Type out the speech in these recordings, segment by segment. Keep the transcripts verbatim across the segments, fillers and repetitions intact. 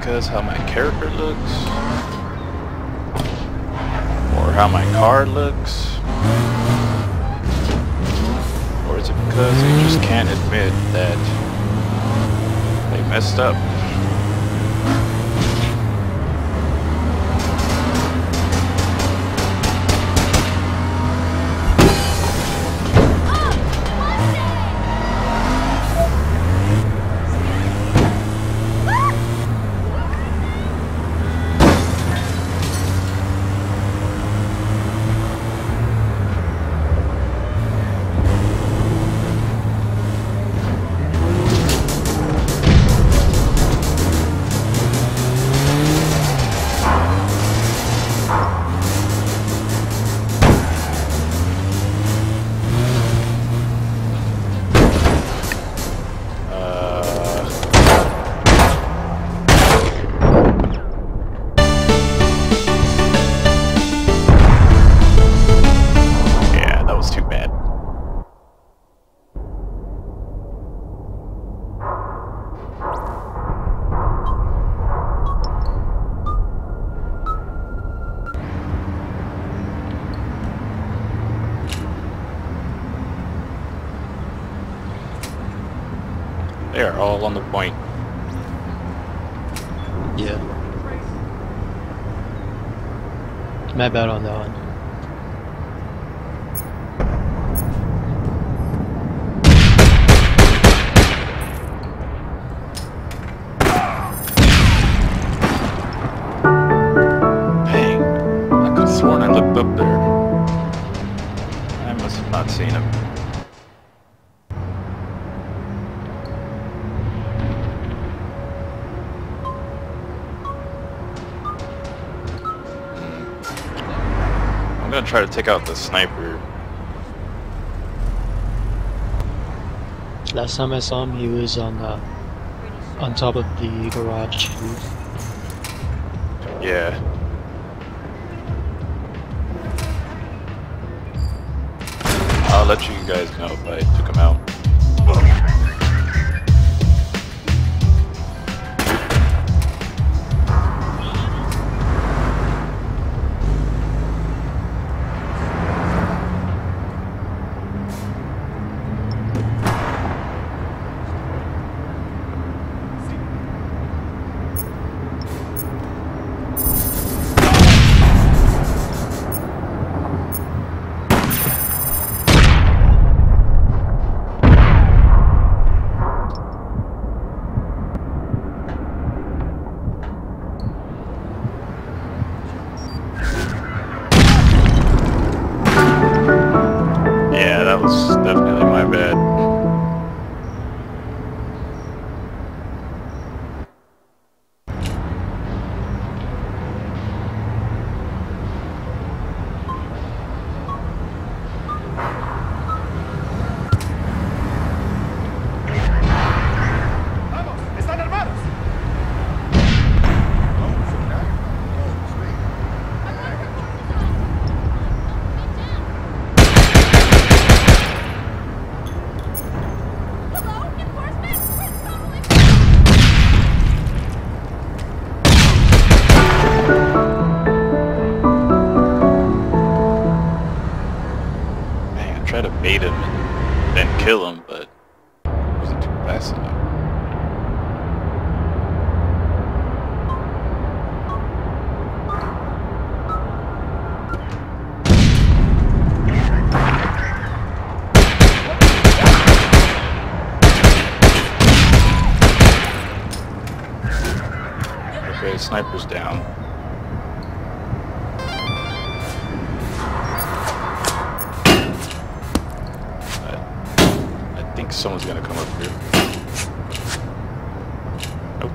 because how my character looks? Or how my car looks? Or is it because they just can't admit that they messed up? They are all on the point. Yeah. My bad on that one. Dang. I could have sworn I looked up there. I must have not seen him. I'm gonna try to take out the sniper. Last time I saw him, he was on uh, on top of the garage roof. Yeah. I'll let you guys know if I took him out. That was definitely my bad. Try to bait him and then kill him, but it wasn't too fast enough. Okay, sniper's down. I think someone's gonna come up here. Nope.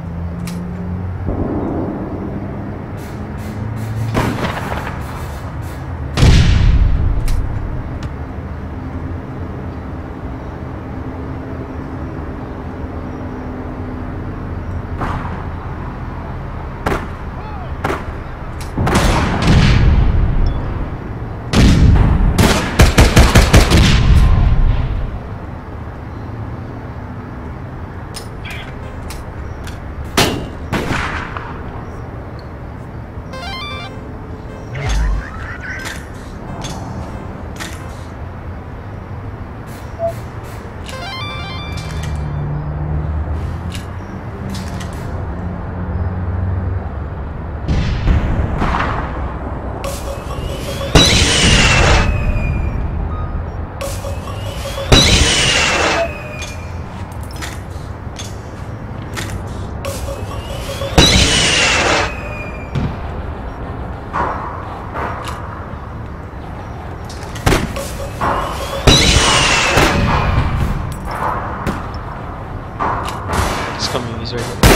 He's right there.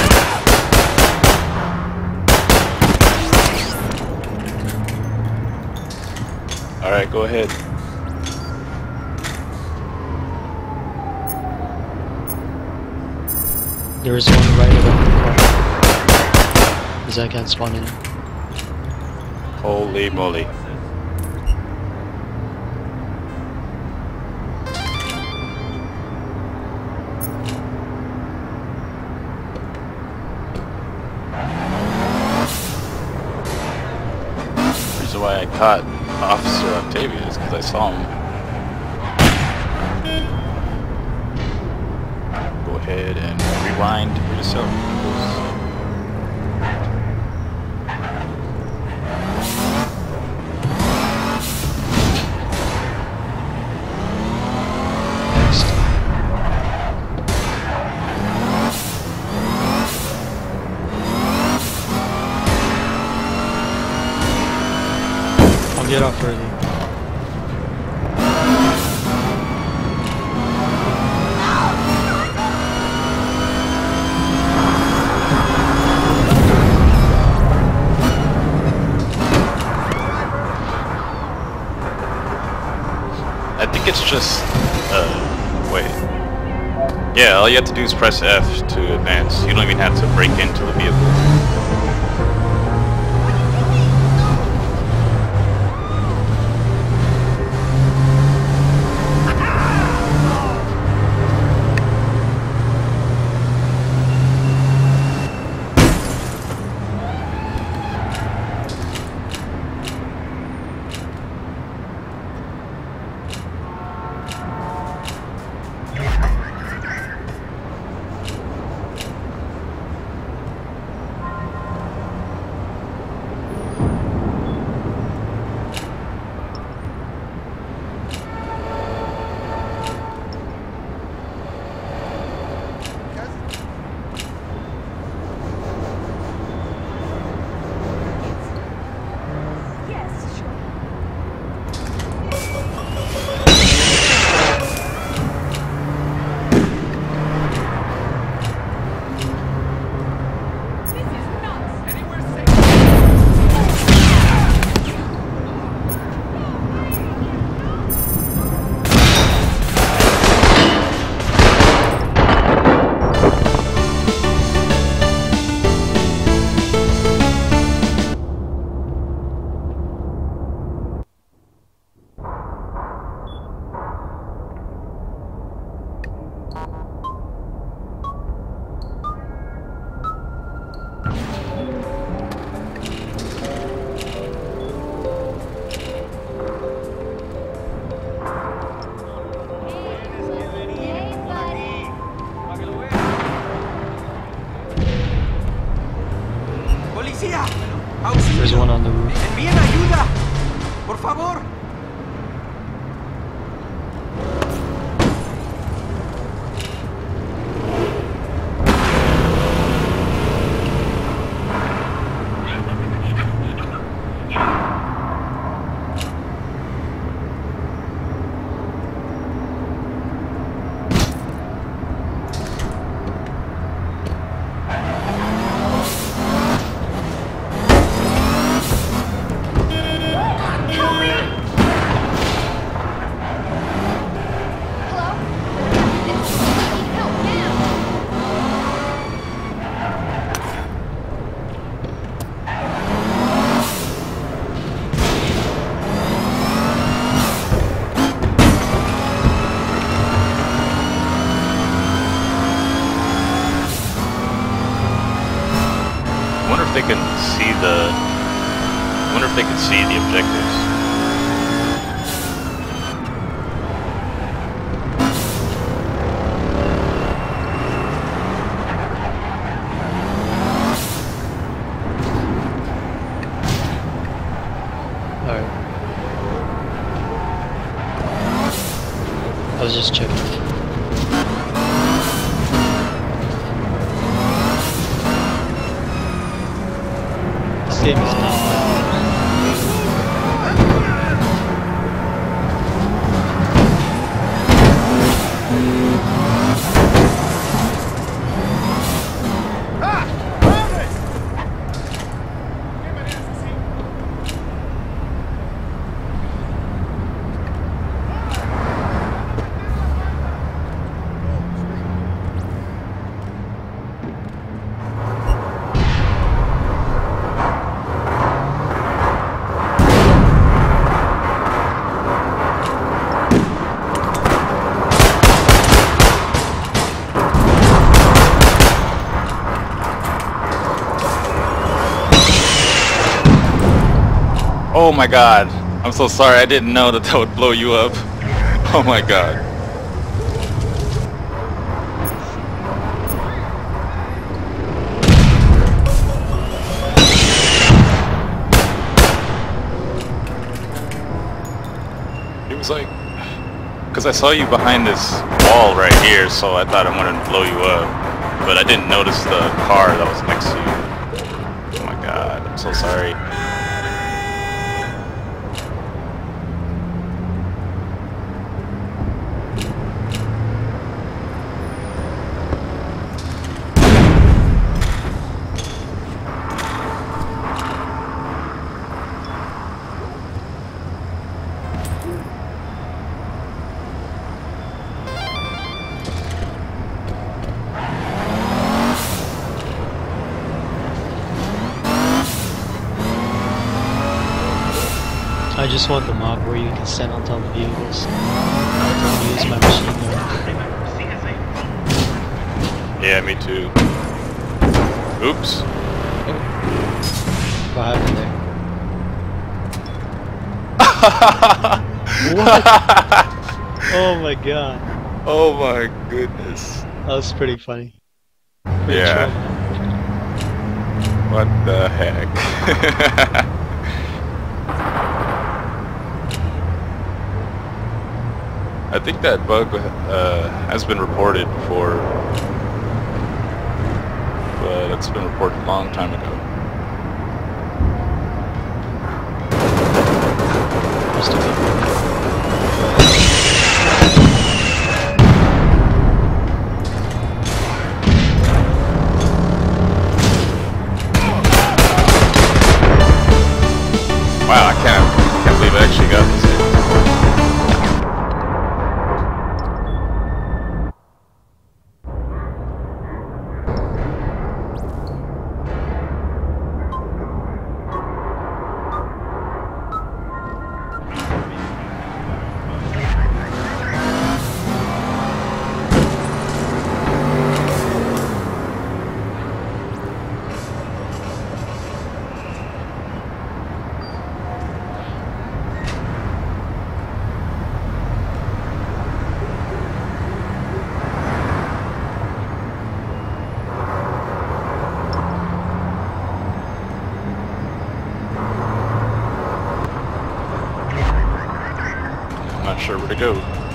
Alright, go ahead. There is one right above the car. Because I can't spawn in. Holy moly. The reason why I caught Officer Octavius because I saw him. Go ahead and rewind for yourself. Next. I'll get off early. I think it's just, uh, wait. Yeah, all you have to do is press F to advance. You don't even have to break into the vehicle. There's one on the roof. ¡Envíen ayuda! ¡Por favor! They can see the. I wonder if they can see the objectives. Alright. I was just checking. This game is not Oh my god. I'm so sorry. I didn't know that that would blow you up. Oh my god. It was like, because I saw you behind this wall right here, so I thought I wanted to blow you up. But I didn't notice the car that was next to you. Oh my god, I'm so sorry. I just want the mod where you can stand on top of vehicles. Don't use my machine gun. Yeah, me too. Oops. What happened there? What? Oh my god. Oh my goodness. That was pretty funny. Pretty Yeah. chill. What the heck? I think that bug uh, has been reported before, but it's been reported a long time ago. Must have been. Wow, I can't, can't believe I actually got this hit. Not sure where to go.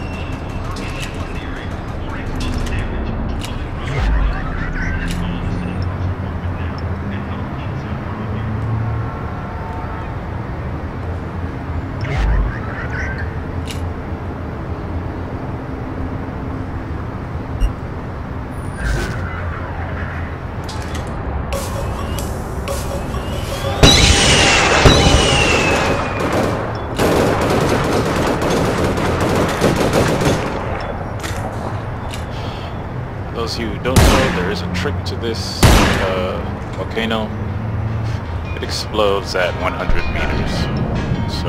Those who don't know, there is a trick to this uh, volcano. It explodes at one hundred meters, so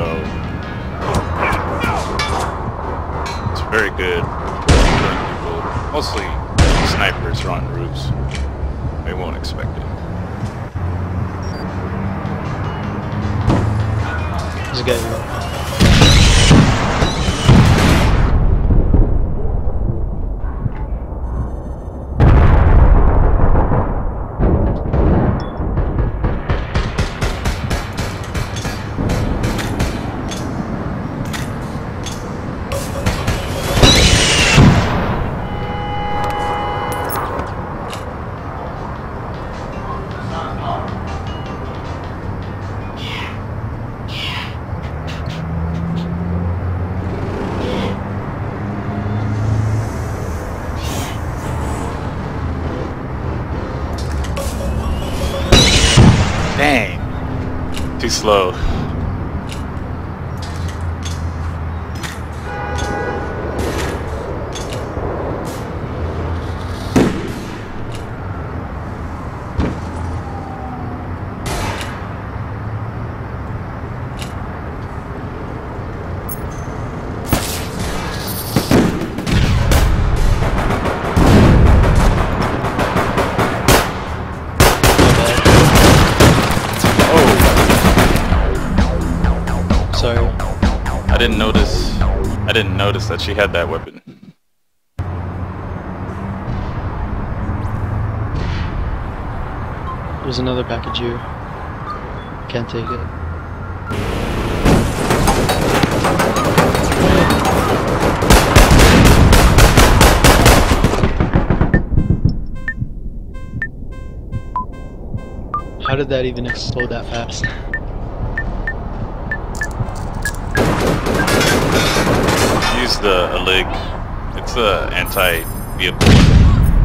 it's very good for people, mostly snipers who are on roofs. They won't expect it. There's a guy here. Dang, too slow. didn't notice. I didn't notice that she had that weapon. There's another package here. Can't take it. How did that even explode that fast? Use the a lig. It's a anti-vehicle weapon.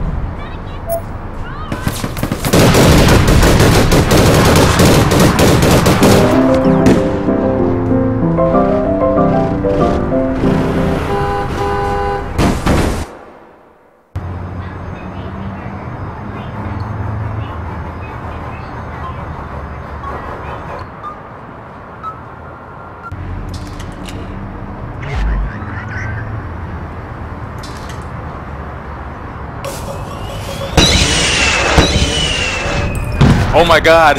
Oh my god!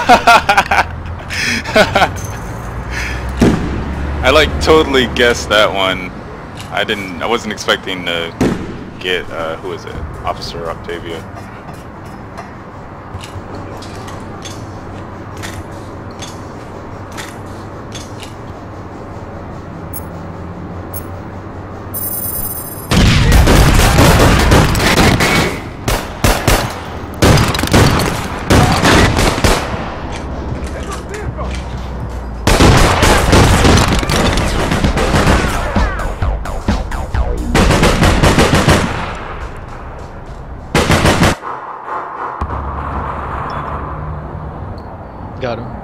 I like totally guessed that one. I didn't. I wasn't expecting to get. Uh, who is it? Officer Octavia. Got him.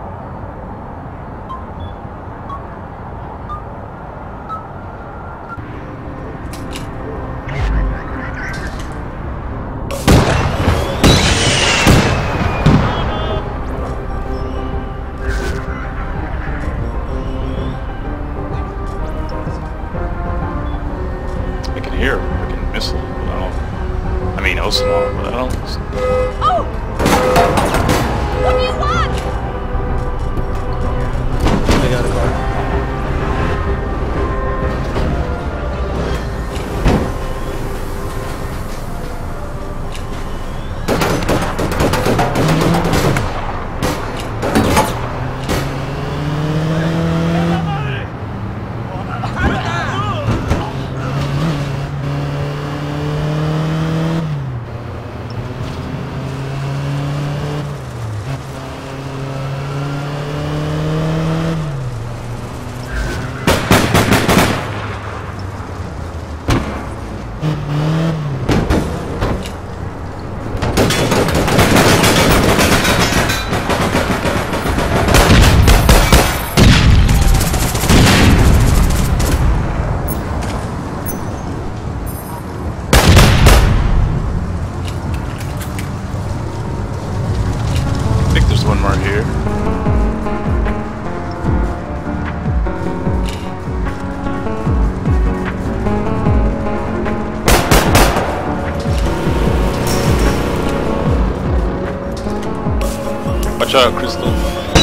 I can hear a freaking missile, but I don't. I mean, Osama, but I don't. Oh! What do you want? I got a car. I think there's one more here. Watch out, Crystal.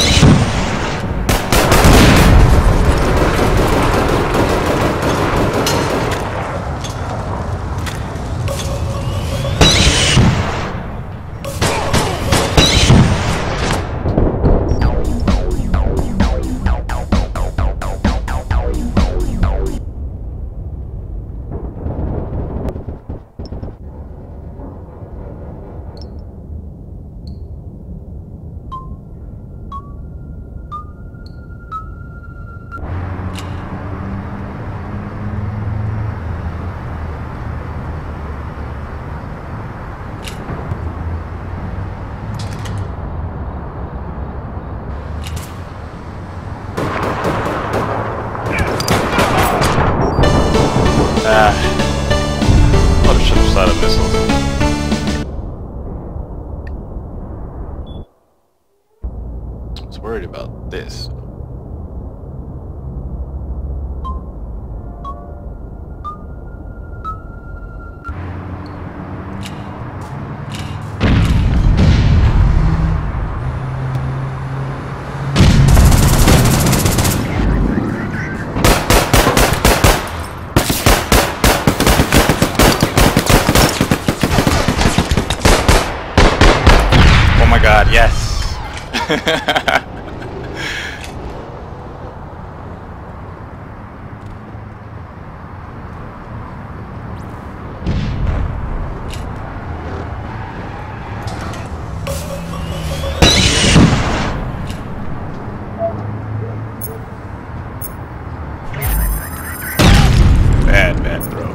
Ah, what a shit beside a missile. I was worried about this. god, yes! Bad, bad throw.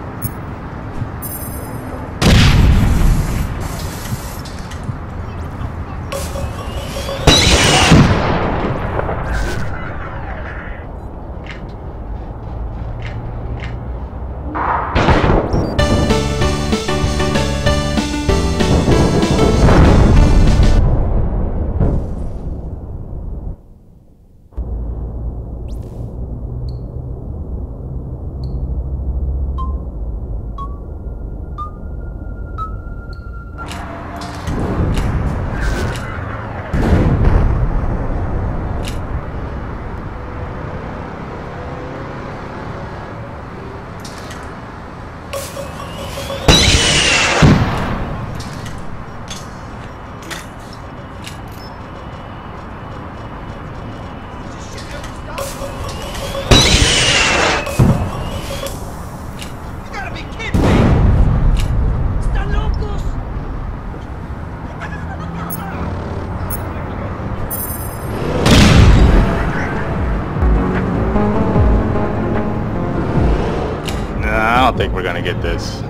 I don't think we're gonna get this.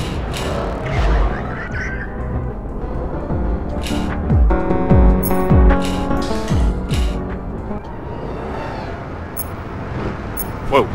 Whoa.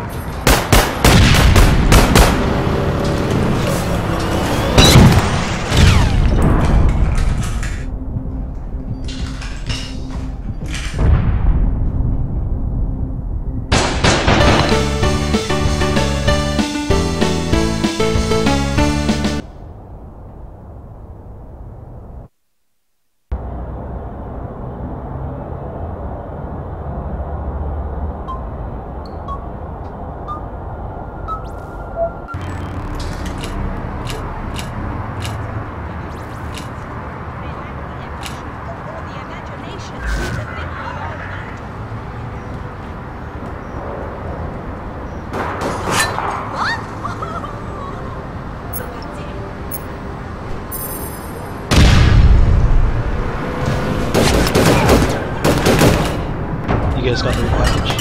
You guys got the package.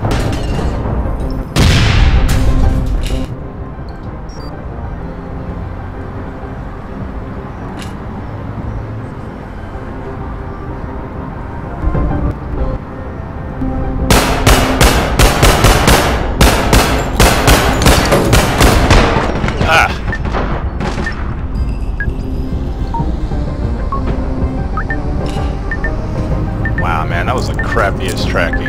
That was the crappiest tracking.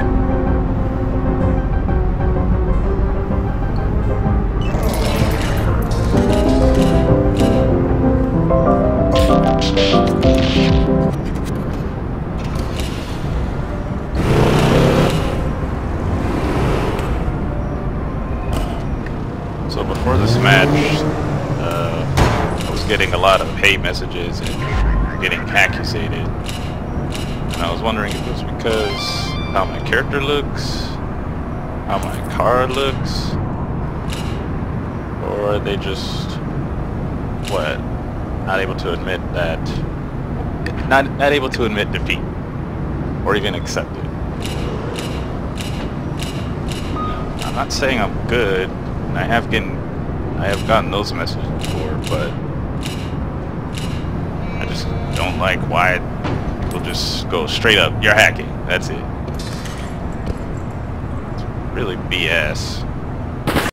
So before this match, uh, I was getting a lot of hate messages and getting hackusated. And I was wondering if it was because how my character looks, how my car looks, or are they just, what, not able to admit that, not, not able to admit defeat, or even accept it. I'm not saying I'm good, and I have gotten, I have gotten those messages before, but I just don't like why people just go straight up, you're hacking, that's it. It's really B S.